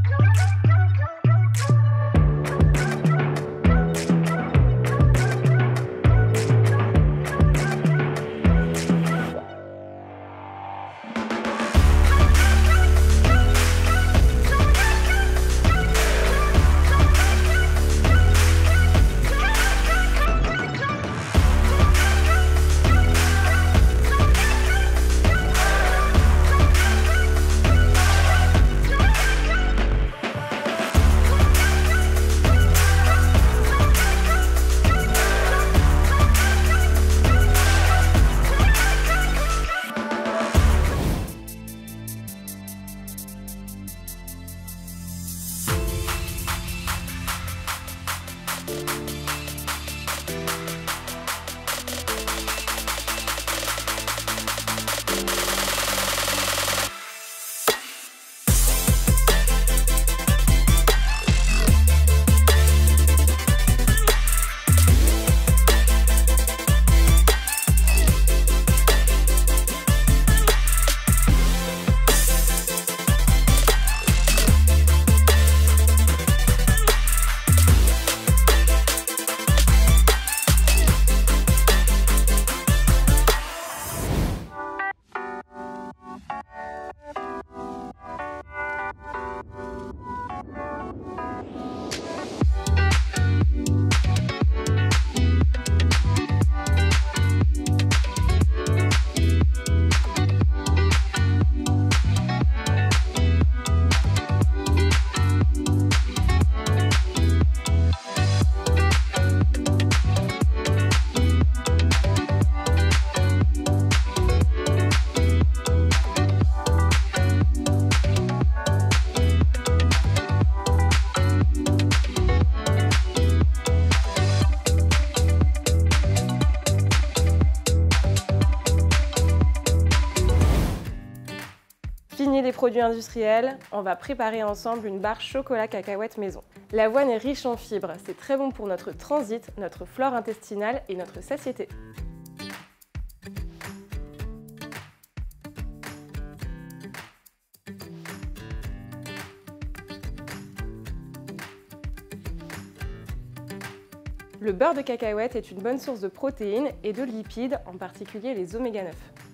Fini les produits industriels, on va préparer ensemble une barre chocolat cacahuète maison. L'avoine est riche en fibres, c'est très bon pour notre transit, notre flore intestinale et notre satiété. Le beurre de cacahuète est une bonne source de protéines et de lipides, en particulier les oméga 9.